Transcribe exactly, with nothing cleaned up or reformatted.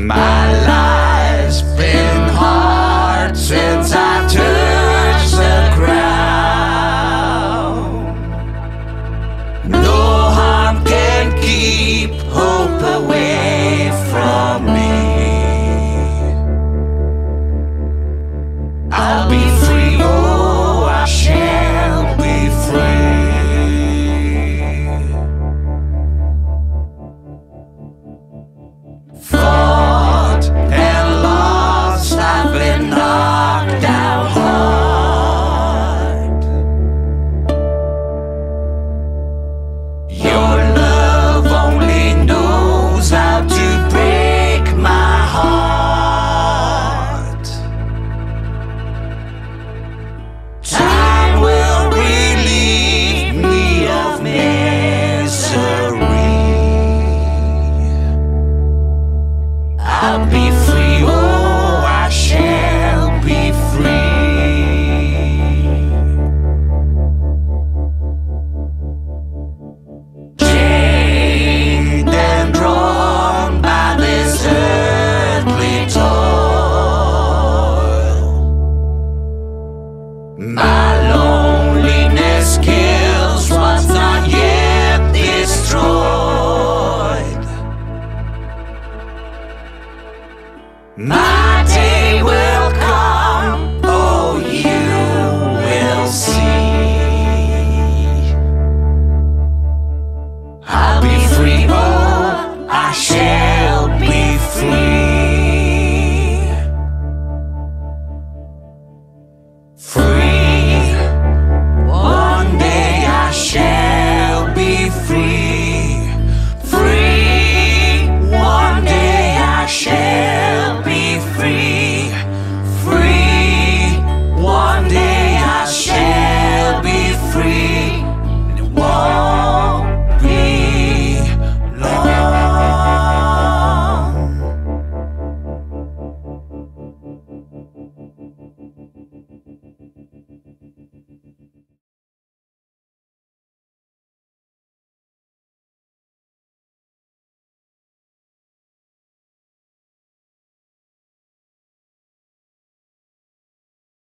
My life's been hard since I touched the ground. No harm can keep hope away from me. I'll be free, oh, I shall be free. Fought and lost, I've been knocked down hard. Your love only knows how to break my heart. Time will relieve me of misery. I'll be free, oh, I shall be free. Chained and drawn by this earthly toil, my loneliness kills what's not yet destroyed. My day